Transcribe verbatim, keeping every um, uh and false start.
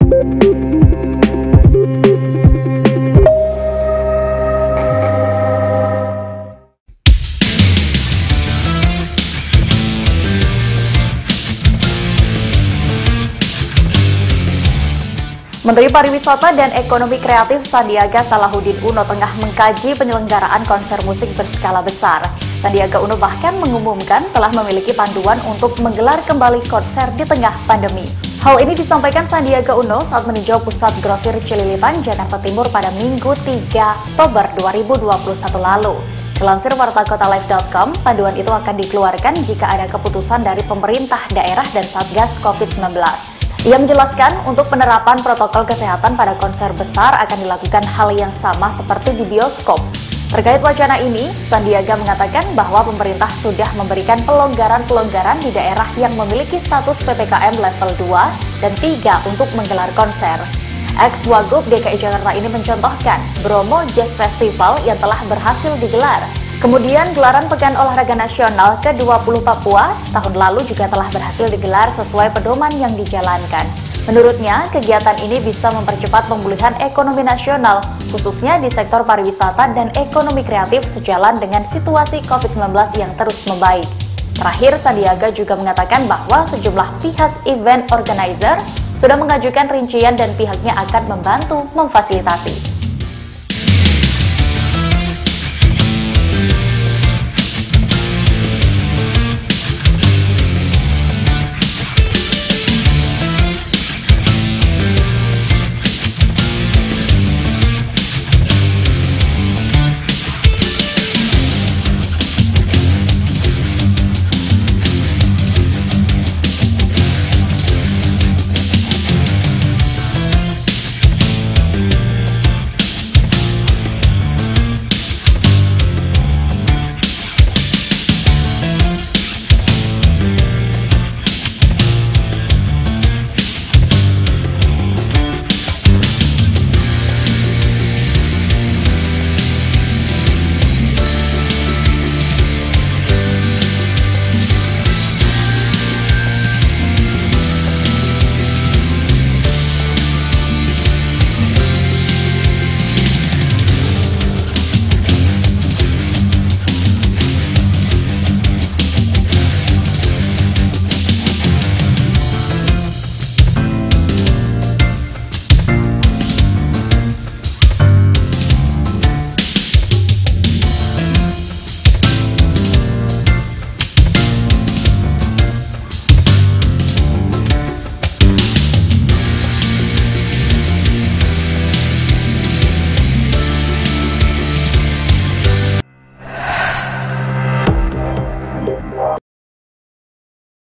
Menteri Pariwisata dan Ekonomi Kreatif Sandiaga Salahuddin Uno tengah mengkaji penyelenggaraan konser musik berskala besar. Sandiaga Uno bahkan mengumumkan telah memiliki panduan untuk menggelar kembali konser di tengah pandemi. Hal ini disampaikan Sandiaga Uno saat meninjau pusat grosir Cililitan, Jakarta Timur pada Minggu tiga Oktober dua ribu dua puluh satu lalu. Dilansir warta kota live titik com, panduan itu akan dikeluarkan jika ada keputusan dari pemerintah daerah dan Satgas COVID sembilan belas. Ia menjelaskan untuk penerapan protokol kesehatan pada konser besar akan dilakukan hal yang sama seperti di bioskop. Terkait wacana ini, Sandiaga mengatakan bahwa pemerintah sudah memberikan pelonggaran-pelonggaran di daerah yang memiliki status P P K M level dua dan tiga untuk menggelar konser. Ex-Wagub D K I Jakarta ini mencontohkan Bromo Jazz Festival yang telah berhasil digelar. Kemudian gelaran Pekan Olahraga Nasional ke dua puluh Papua tahun lalu juga telah berhasil digelar sesuai pedoman yang dijalankan. Menurutnya, kegiatan ini bisa mempercepat pemulihan ekonomi nasional, khususnya di sektor pariwisata dan ekonomi kreatif sejalan dengan situasi COVID sembilan belas yang terus membaik. Terakhir, Sandiaga juga mengatakan bahwa sejumlah pihak event organizer sudah mengajukan rincian dan pihaknya akan membantu memfasilitasi.